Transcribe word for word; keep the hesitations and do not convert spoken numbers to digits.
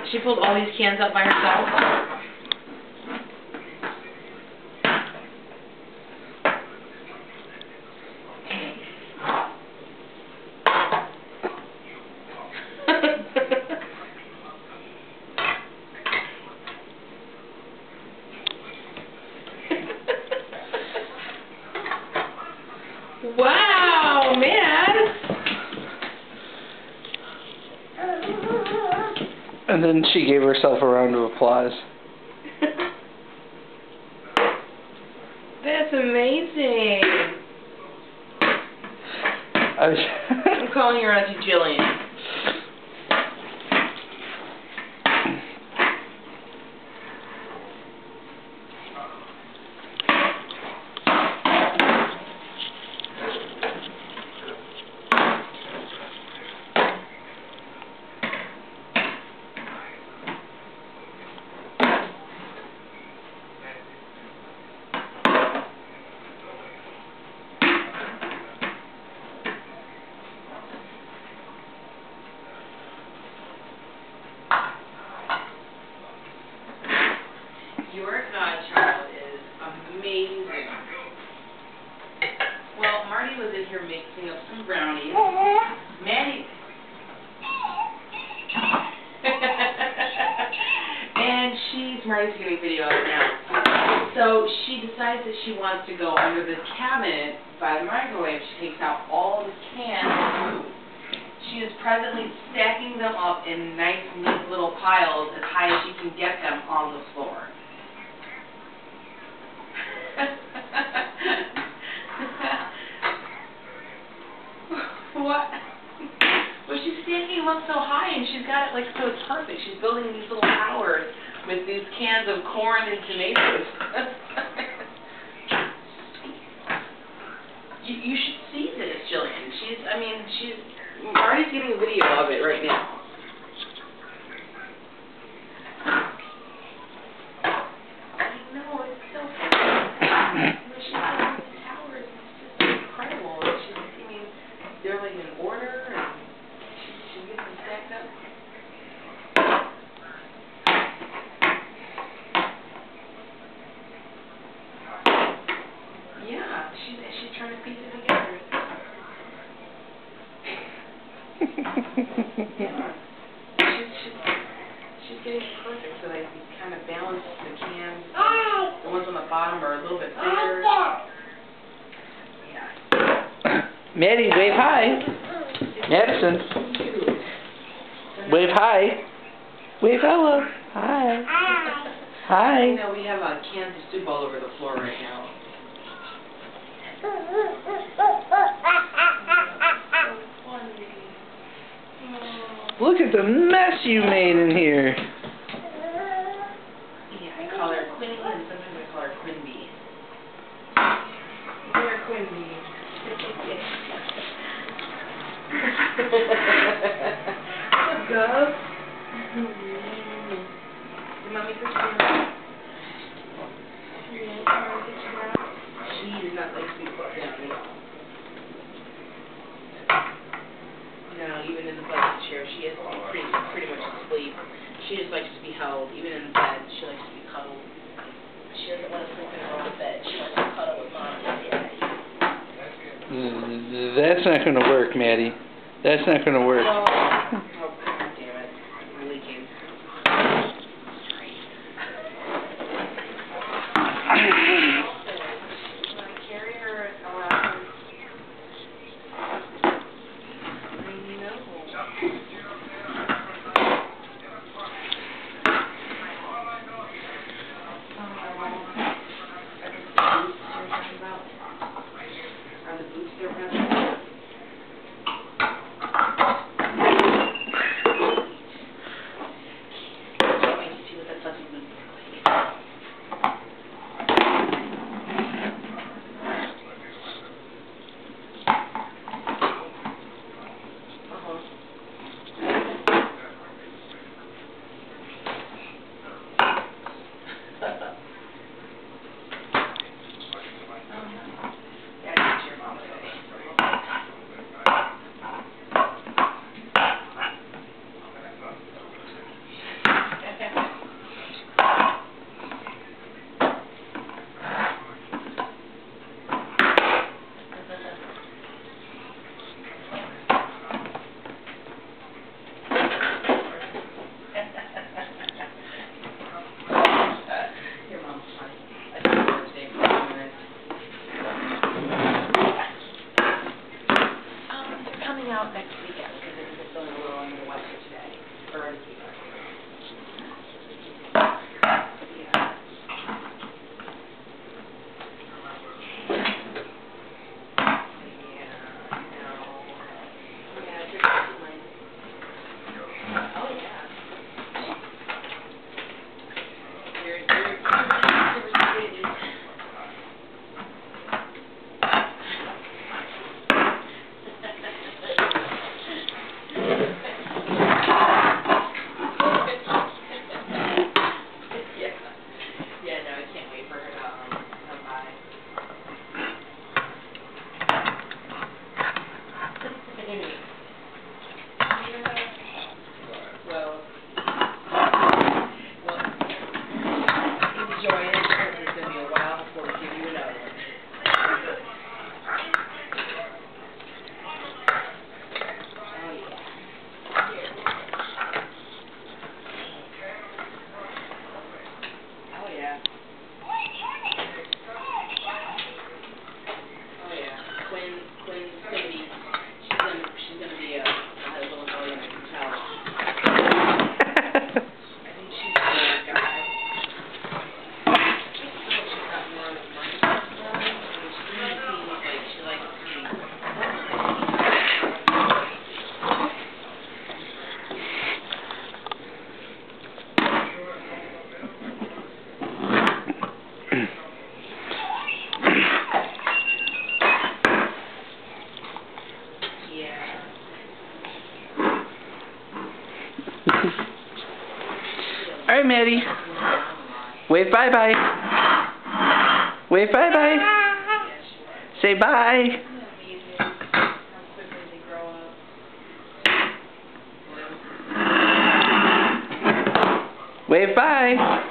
She pulled all these cans up by herself. Wow, man! And then she gave herself a round of applause. That's amazing. I was I'm calling your Auntie Jillian. Your godchild is amazing. Well, Marty was in here mixing up some brownies. Maddie. And she's, Marty's getting video of it now. So she decides that she wants to go under the cabinet by the microwave. She takes out all the cans of food. She is presently stacking them up in nice, neat little piles as high as she can get them on the floor. What? Well, she's stacking them up so high, and she's got it like so it's perfect. She's building these little towers with these cans of corn and tomatoes. you, you should see this, Jillian. She's, I mean, she's, Marty's getting a video of it right now. They're like in order, and she, she gets them stacked up. Yeah, she's she's trying to piece it together. Yeah, she's she's she's getting it perfect so they kind of balance the cans. The ones on the bottom are a little bit bigger. Maddie, wave hi. Madison. Wave hi. Wave hello. Hi. Hi. You know, we have uh, cans of soup all over the floor right now. Look at the mess you made in here. Yeah, I call her Quinny, and sometimes I call her Quinby. There, Quinby. What's up? Did Mommy put you down? She does not like to be put down at all. No, even in the blanket chair, she is pretty, pretty much asleep. She just likes to be held. Even in the bed, she likes to be cuddled. She doesn't want to sleep in her own bed. She wants to cuddle with Mom and Daddy. That's not going to work, Maddie. That's not going to work. Oh, oh, damn it. I'm leaking. Carry her around. I know. Are the boots they're running? out next weekend because it's feeling a little under the weather today. Or this weekend. All right, Maddie. Wave bye-bye. Wave bye-bye. Say bye. Wave bye.